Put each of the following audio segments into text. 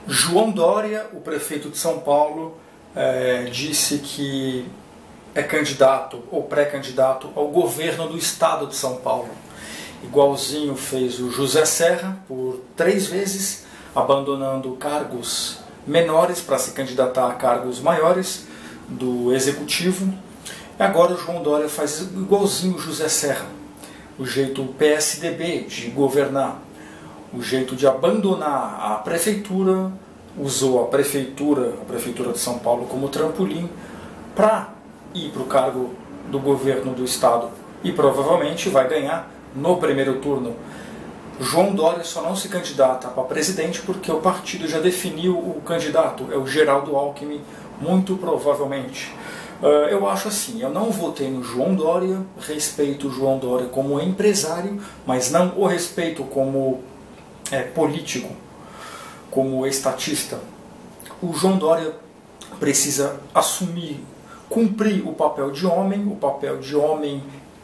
João Dória, o prefeito de São Paulo, disse que é candidato ou pré-candidato ao governo do estado de São Paulo. Igualzinho fez o José Serra por 3 vezes, abandonando cargos menores para se candidatar a cargos maiores do executivo. E agora o João Dória faz igualzinho o José Serra, o jeito PSDB de governar, o jeito de abandonar a prefeitura, usou a prefeitura de São Paulo como trampolim para ir para o cargo do governo do estado e provavelmente vai ganhar no primeiro turno. João Dória só não se candidata para presidente porque o partido já definiu o candidato, é o Geraldo Alckmin, muito provavelmente. Eu acho assim, eu não votei no João Dória, respeito o João Dória como empresário, mas não o respeito como político, como estatista. O João Dória precisa assumir, cumprir o papel de homem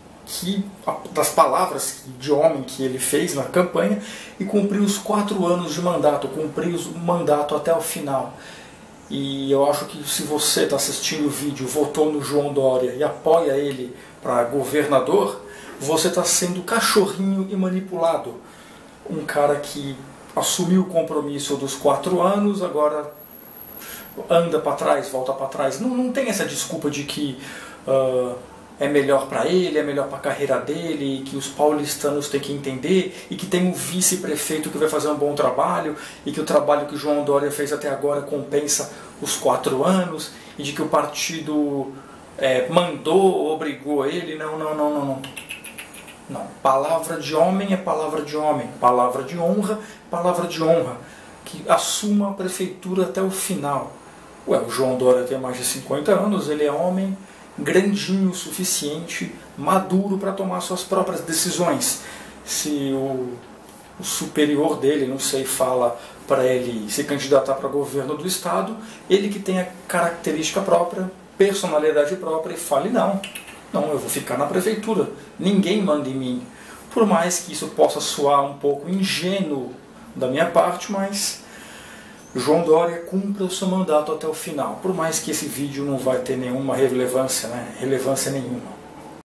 das palavras de homem que ele fez na campanha, e cumprir os 4 anos de mandato, cumprir o mandato até o final. E eu acho que se você está assistindo o vídeo, votou no João Dória e apoia ele para governador, você está sendo cachorrinho e manipulado. Um cara que assumiu o compromisso dos 4 anos, agora anda para trás, volta para trás. Não tem essa desculpa de que é melhor para ele, é melhor para a carreira dele, que os paulistanos têm que entender, e que tem um vice-prefeito que vai fazer um bom trabalho, e que o trabalho que o João Dória fez até agora compensa os 4 anos, e de que o partido mandou, obrigou ele. Não. Palavra de homem é palavra de homem, palavra de honra, palavra de honra. Que assuma a prefeitura até o final. O João Dória tem mais de 50 anos, ele é homem, grandinho o suficiente, maduro para tomar suas próprias decisões. Se o superior dele, não sei, fala para ele se candidatar para governo do estado, ele que tem a característica própria, personalidade própria, e fale não, eu vou ficar na prefeitura, ninguém manda em mim. Por mais que isso possa soar um pouco ingênuo da minha parte, mas João Dória cumpra o seu mandato até o final, por mais que esse vídeo não vai ter nenhuma relevância nenhuma.